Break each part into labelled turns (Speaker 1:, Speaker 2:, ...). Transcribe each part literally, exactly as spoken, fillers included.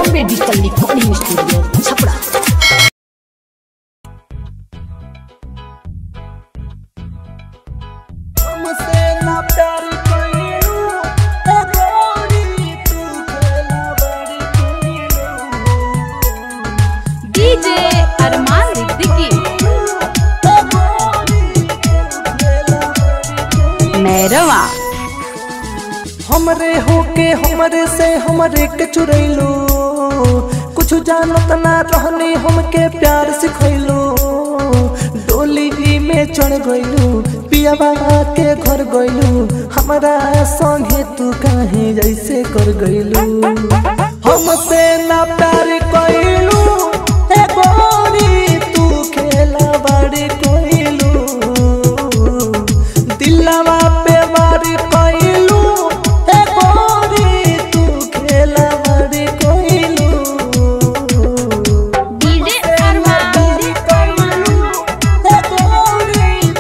Speaker 1: Bombay digital recording studio Chhapra.
Speaker 2: DJ Arman Siddiqui Mairwa.
Speaker 3: हमरे होके हमरे से हमरे के चुरैलो, कुछ जानत ना रहनी हमके प्यार सिखैलो। डोली में चढ़ गइलू पियाबा के घर गइलू, हमरा संगे तू काहे जैसे कर गइलू। हमसे ना प्यार कइलू ए गोरी तू खेला बड़ी कइलू, दिलवा पे वार कइलू ए गोरी तू खेला बड़ी कइलू।
Speaker 2: डीजे अरमान
Speaker 3: ए गोरी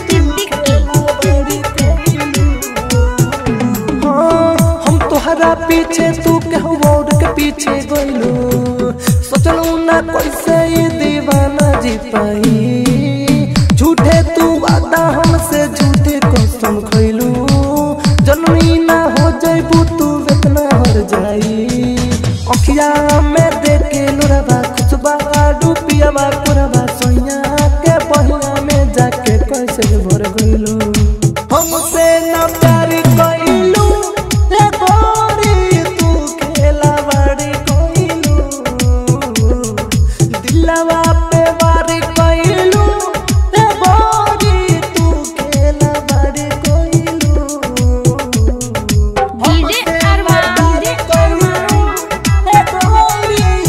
Speaker 3: हाँ हम तोहरा पीछे तू केहू और के पीछे गइलू, सोचलू ना कैसे ये दीवाना जी पाई। झूठे तू वादा हमसे झूठे कसम खइलू, जनमी ना हो जाइबू तू इतना हर जाई। अखिया में देख के लोरबा खुशबा डूबियाबा पुरबा सोइया के बहिया में जाके कैसे भर गइलू। हमसे ना प्यार कइलू ए गोरी तू खेला बड़ी कइलू, दिलवा पे वार कइलू ए गोरी तू खेला बड़ी कइलू।
Speaker 2: डीजे अरमान
Speaker 3: ए गोरी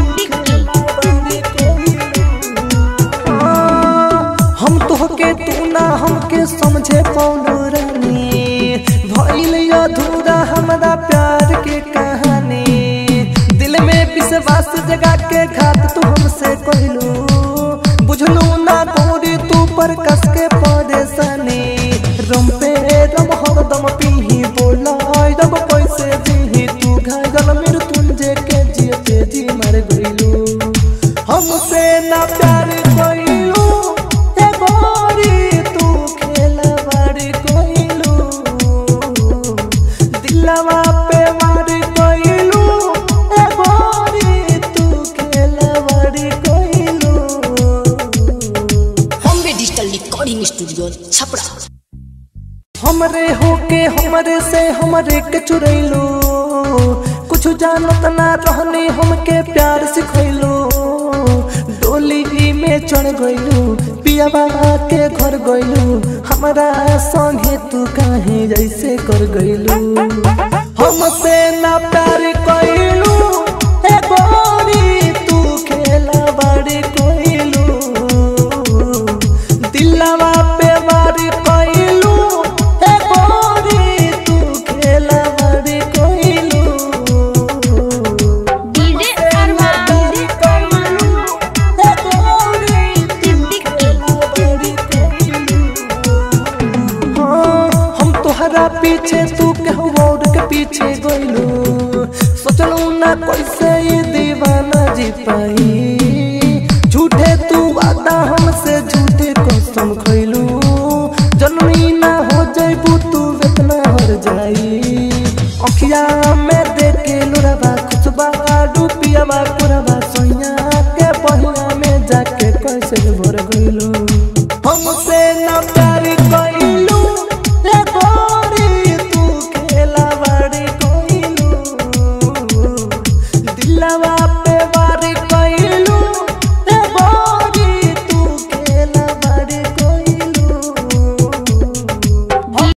Speaker 3: हम तोहके तू ना हमके समझे पौनो रानी, भइल अधूरा हमरा प्यार के कहानी। दिल में विश्वास जगा के घात तू हमसे कहलू, बुझलू ना गोरी तू पर कस के परेशानी। रम पे रम हरदम पीही बोला रब कैसे जीही, तू घायल मृत्युंजय के जियते जी मर गइलू। हमसे ना प्यार कइलू ए गोरी तू खेला बड़ी कइलू, दिलवा पे वार कइलू ए गोरी तू खेला बड़ी कइलू।
Speaker 1: Bombay digital recording studio Chhapra.
Speaker 3: हमरे होके हमरे से हमरे के चुरैलो, कुछ जानत ना रहनी हमके प्यार सिखैलो। डोली में चढ़ गइलू पियाबा के घर गइलू, हमरा संगे तू काहे जैसे कर गइलू। हमसे ना प्यार कइलू ए गोरी तू खेला बड़ी कइलू, दिलवा पे वार कइलू ए गोरी तू खेला बड़ी कइलू।
Speaker 2: डीजे अरमान
Speaker 3: ए गोरी हाँ हम तोहरा पीछे तू केहू और के पीछे गइलू, सोचलू ना कैसे ये दीवाना जी पाई।